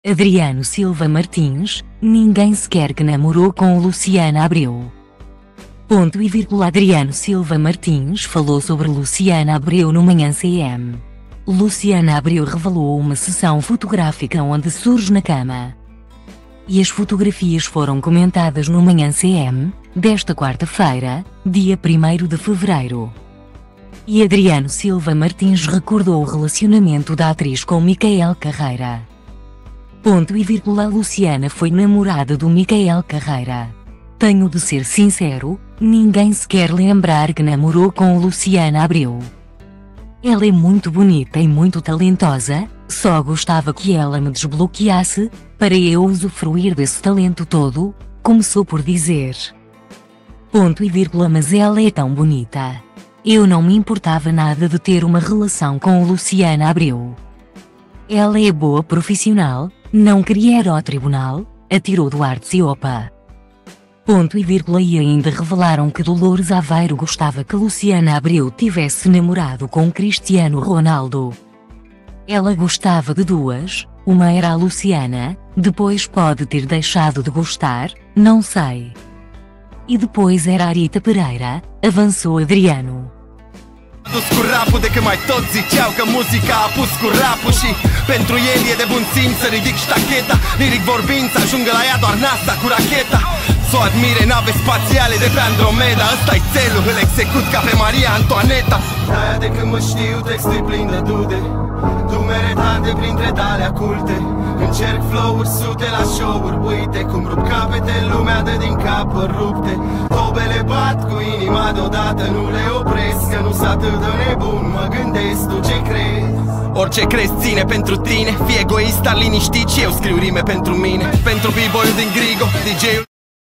Adriano Silva Martins, ninguém sequer que namorou com Luciana Abreu. Adriano Silva Martins falou sobre Luciana Abreu no Manhã CM. Luciana Abreu revelou uma sessão fotográfica onde surge na cama. E as fotografias foram comentadas no Manhã CM, desta quarta-feira, dia 1º de fevereiro. E Adriano Silva Martins recordou o relacionamento da atriz com Micael Carreira. Luciana foi namorada do Micael Carreira. Tenho de ser sincero, ninguém se quer lembrar que namorou com Luciana Abreu. Ela é muito bonita e muito talentosa, só gostava que ela me desbloqueasse, para eu usufruir desse talento todo, começou por dizer. Mas ela é tão bonita. Eu não me importava nada de ter uma relação com Luciana Abreu. Ela é boa profissional, não queria ir ao tribunal, atirou Duarte e opa. E ainda revelaram que Dolores Aveiro gostava que Luciana Abreu tivesse namorado com Cristiano Ronaldo. Ela gostava de duas, uma era a Luciana, depois pode ter deixado de gostar, não sei. E depois era a Rita Pereira, avançou Adriano. Dus cu rapul de când mai toți ziceau că muzica a pus cu rapul și pentru el e de bun simț să ridic ștacheta. Liric vorbind să ajungă la ea doar NASA cu racheta. S-o admire nave spațiale de pe Andromeda. Ăsta-i țelul, îl execut ca pe Maria Antoaneta. De-aia de când mă știu textul plin de dude, dumere de printre dalea culte. Încerc flow-uri sute la show-uri, uite cum rup capete, lumea dă din capă rupte. Tobele bat cu inima deodată, nu le opresc, că nu-s atât de nebun, mă gândesc, tu ce crezi? Orice crezi ține pentru tine, fii egoist, dar liniștit și eu scriu rime pentru mine. Pentru b-boy-ul din Grigo, DJ-ul